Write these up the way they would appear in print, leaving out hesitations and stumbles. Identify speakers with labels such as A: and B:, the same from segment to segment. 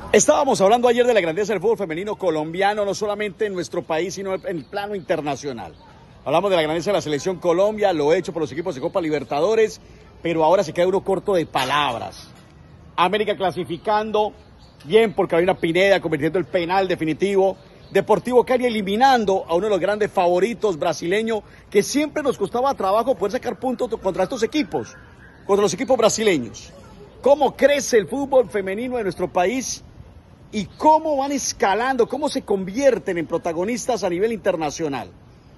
A: Estábamos hablando ayer de la grandeza del fútbol femenino colombiano, no solamente en nuestro país, sino en el plano internacional. Hablamos de la grandeza de la selección Colombia, lo hecho por los equipos de Copa Libertadores, pero ahora se queda uno corto de palabras. América clasificando, bien por Carolina Pineda, convirtiendo el penal definitivo. Deportivo Cali eliminando a uno de los grandes favoritos brasileños, que siempre nos costaba trabajo poder sacar puntos contra estos equipos, contra los equipos brasileños. ¿Cómo crece el fútbol femenino de nuestro país? Y cómo van escalando, cómo se convierten en protagonistas a nivel internacional.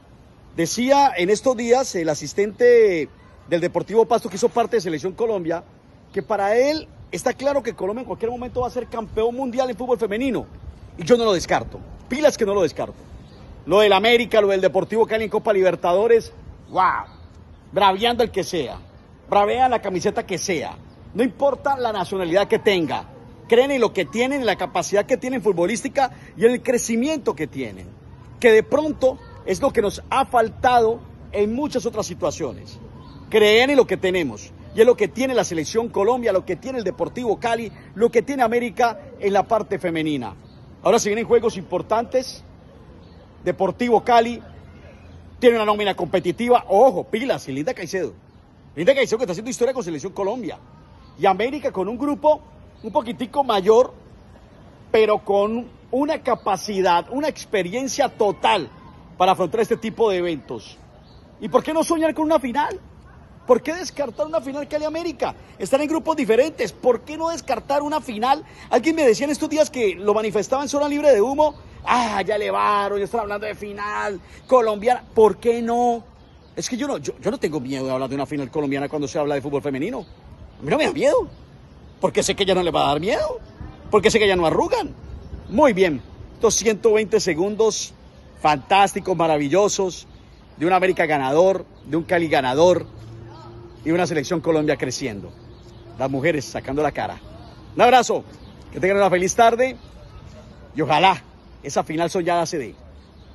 A: Decía en estos días el asistente del Deportivo Pasto, que hizo parte de Selección Colombia, que para él está claro que Colombia en cualquier momento va a ser campeón mundial en fútbol femenino. Y yo no lo descarto, pilas que no lo descarto. Lo del América, lo del Deportivo Cali en Copa Libertadores, wow, braviando el que sea, bravean la camiseta que sea, no importa la nacionalidad que tenga. Creen en lo que tienen, en la capacidad que tienen futbolística y en el crecimiento que tienen, que de pronto es lo que nos ha faltado en muchas otras situaciones. Creen en lo que tenemos y es lo que tiene la Selección Colombia, lo que tiene el Deportivo Cali, lo que tiene América en la parte femenina. Ahora se vienen juegos importantes. Deportivo Cali tiene una nómina competitiva, ojo, pilas, y Linda Caicedo que está haciendo historia con Selección Colombia, y América con un grupo un poquitico mayor, pero con una capacidad, una experiencia total para afrontar este tipo de eventos. ¿Y por qué no soñar con una final? ¿Por qué descartar una final Cali-América? Están en grupos diferentes, ¿por qué no descartar una final? Alguien me decía en estos días que lo manifestaba en zona libre de humo. Ya elevaron, ya están hablando de final colombiana. ¿Por qué no? Es que yo no tengo miedo de hablar de una final colombiana cuando se habla de fútbol femenino. A mí no me da miedo. Porque sé que ya no le va a dar miedo, porque sé que ya no arrugan. Muy bien, estos 120 segundos fantásticos, maravillosos, de un América ganador, de un Cali ganador y una Selección Colombia creciendo. Las mujeres sacando la cara. Un abrazo, que tengan una feliz tarde y ojalá esa final soñada se dé.